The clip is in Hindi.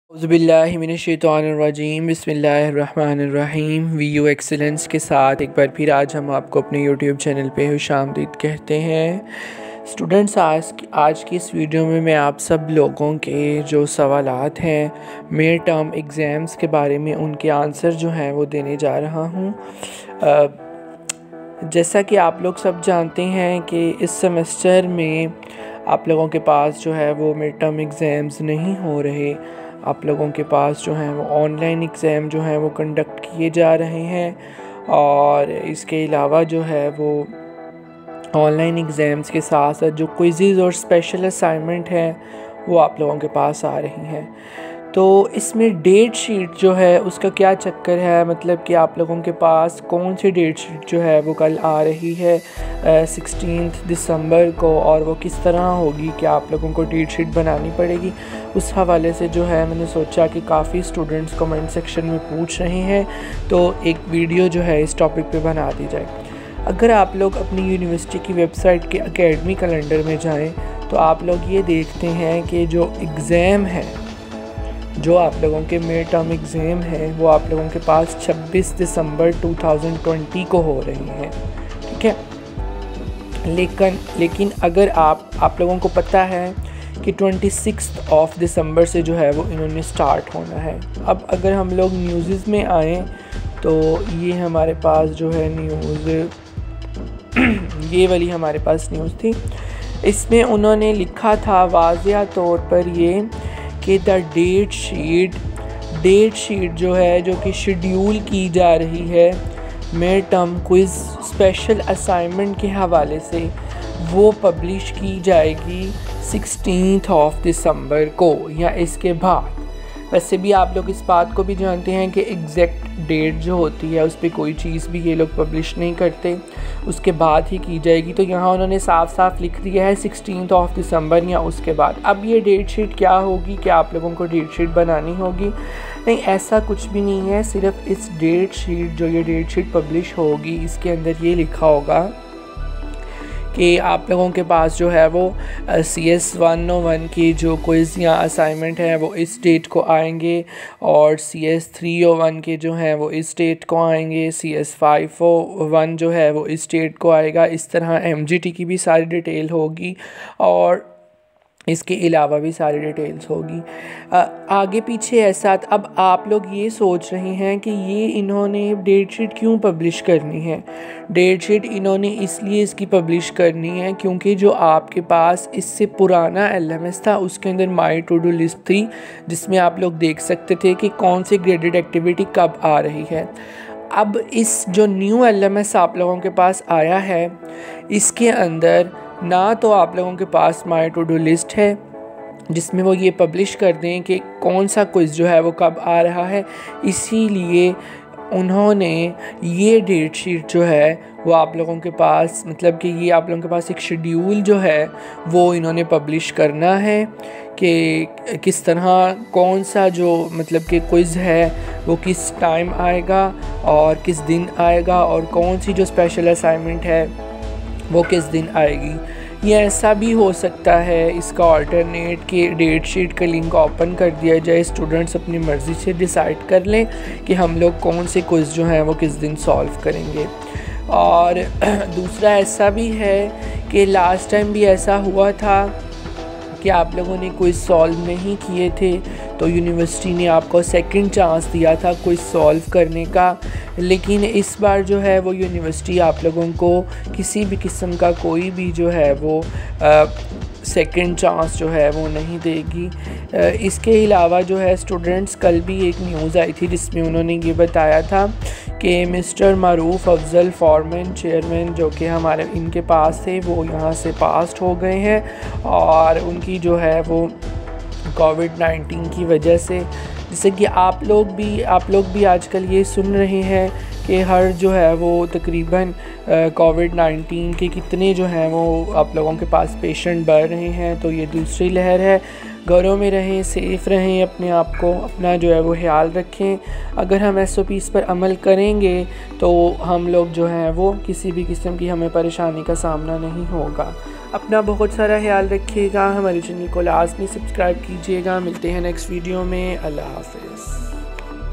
औज़ुबिल्लाहिमिनश्शैतानिर्रजीम बिस्मिल्लाहिर्रहमानिर्रहीम। वीयू एक्सीलेंस के साथ एक बार फिर आज हम आपको अपने यूट्यूब चैनल पे खुशामदीद कहते हैं। स्टूडेंट्स, आज की इस वीडियो में मैं आप सब लोगों के जो सवालात हैं मिड टर्म एग्ज़ाम्स के बारे में उनके आंसर जो हैं वो देने जा रहा हूँ। जैसा कि आप लोग सब जानते हैं कि इस सेमेस्टर में आप लोगों के पास जो है वो मिड टर्म एग्ज़ाम्स नहीं हो रहे। आप लोगों के पास जो हैं वो ऑनलाइन एग्ज़ाम जो हैं वो कंडक्ट किए जा रहे हैं और इसके अलावा जो है वो ऑनलाइन एग्ज़ाम्स के साथ साथ जो क्विज़ेज़ और स्पेशल असाइनमेंट हैं वो आप लोगों के पास आ रही हैं। तो इसमें डेट शीट जो है उसका क्या चक्कर है, मतलब कि आप लोगों के पास कौन सी डेट शीट जो है वो कल आ रही है 16 दिसंबर को, और वो किस तरह होगी, क्या आप लोगों को डेट शीट बनानी पड़ेगी। उस हवाले से जो है मैंने सोचा कि काफ़ी स्टूडेंट्स कमेंट सेक्शन में पूछ रहे हैं तो एक वीडियो जो है इस टॉपिक पे बना दी जाए। अगर आप लोग अपनी यूनिवर्सिटी की वेबसाइट के एकेडमी कैलेंडर में जाएं तो आप लोग ये देखते हैं कि जो एग्ज़ाम है, जो आप लोगों के मिड टर्म एग्ज़ाम है वो आप लोगों के पास 26 दिसंबर 2020 को हो रही हैं, ठीक है। लेकिन अगर आप लोगों को पता है कि 26 दिसंबर से जो है वो इन्होंने स्टार्ट होना है। अब अगर हम लोग न्यूज़ में आएँ तो ये हमारे पास जो है न्यूज़ ये वाली हमारे पास न्यूज़ थी। इसमें उन्होंने लिखा था वाज़िया तौर पर ये कि द डेट शीट जो है जो कि शेड्यूल की जा रही है mid term quiz special assignment के हवाले से, वो पब्लिश की जाएगी 16 दिसंबर को या इसके बाद। वैसे भी आप लोग इस बात को भी जानते हैं कि एग्जैक्ट डेट जो होती है उस पर कोई चीज़ भी ये लोग पब्लिश नहीं करते, उसके बाद ही की जाएगी। तो यहाँ उन्होंने साफ साफ लिख दिया है 16 दिसंबर या उसके बाद। अब ये डेट शीट क्या होगी, क्या आप लोगों को डेट शीट बनानी होगी? नहीं, ऐसा कुछ भी नहीं है। सिर्फ इस डेट शीट जो ये डेट शीट पब्लिश होगी इसके अंदर ये लिखा होगा कि आप लोगों के पास जो है वो CS 101 की जो क्विज़ या असाइनमेंट है वो इस डेट को आएंगे, और CS 301 के जो हैं वो इस डेट को आएंगे, CS 501 जो है वो इस डेट को आएगा। इस तरह MGT की भी सारी डिटेल होगी और इसके अलावा भी सारी डिटेल्स होगी। आगे पीछे ऐसा। अब आप लोग ये सोच रहे हैं कि ये इन्होंने डेट शीट क्यों पब्लिश करनी है। डेट शीट इन्होंने इसलिए इसकी पब्लिश करनी है क्योंकि जो आपके पास इससे पुराना LMS था उसके अंदर माई टू डू लिस्ट थी, जिसमें आप लोग देख सकते थे कि कौन सी ग्रेडेड एक्टिविटी कब आ रही है। अब इस जो न्यू LMS आप लोगों के पास आया है इसके अंदर ना तो आप लोगों के पास माई टू डू लिस्ट है जिसमें वो ये पब्लिश कर दें कि कौन सा क्विज़ जो है वो कब आ रहा है, इसीलिए उन्होंने ये डेट शीट जो है वो आप लोगों के पास, मतलब कि ये आप लोगों के पास एक शेड्यूल जो है वो इन्होंने पब्लिश करना है कि किस तरह कौन सा जो मतलब कि क्विज़ है वो किस टाइम आएगा और किस दिन आएगा, और कौन सी जो स्पेशल असाइनमेंट है वो किस दिन आएगी। ये ऐसा भी हो सकता है इसका ऑल्टरनेट कि डेट शीट का लिंक ओपन कर दिया जाए, स्टूडेंट्स अपनी मर्ज़ी से डिसाइड कर लें कि हम लोग कौन से क्विज़ जो हैं वो किस दिन सॉल्व करेंगे। और दूसरा ऐसा भी है कि लास्ट टाइम भी ऐसा हुआ था कि आप लोगों ने क्विज़ सॉल्व नहीं किए थे तो यूनिवर्सिटी ने आपको सेकंड चांस दिया था क्विज़ सॉल्व करने का, लेकिन इस बार जो है वो यूनिवर्सिटी आप लोगों को किसी भी किस्म का कोई भी जो है वो सेकंड चांस जो है वो नहीं देगी। इसके अलावा जो है स्टूडेंट्स, कल भी एक न्यूज़ आई थी जिसमें उन्होंने ये बताया था कि mister Maroof Afzal former chairman जो कि हमारे इनके पास थे वो यहाँ से पास्ट हो गए हैं, और उनकी जो है वो कोविड-19 की वजह से, जैसे कि आप लोग भी आजकल ये सुन रहे हैं कि हर जो है वो तकरीबन कोविड-19 के कितने जो हैं वो आप लोगों के पास पेशेंट बढ़ रहे हैं। तो ये दूसरी लहर है। घरों में रहें, सेफ़ रहें, अपने आप को अपना जो है वो ख्याल रखें। अगर हम SOPs पर अमल करेंगे तो हम लोग जो हैं वो किसी भी किस्म की हमें परेशानी का सामना नहीं होगा। अपना बहुत सारा ख्याल रखिएगा, हमारे चैनल को लाजमी सब्सक्राइब कीजिएगा। मिलते हैं नेक्स्ट वीडियो में। अल्लाह हाफ़िज़।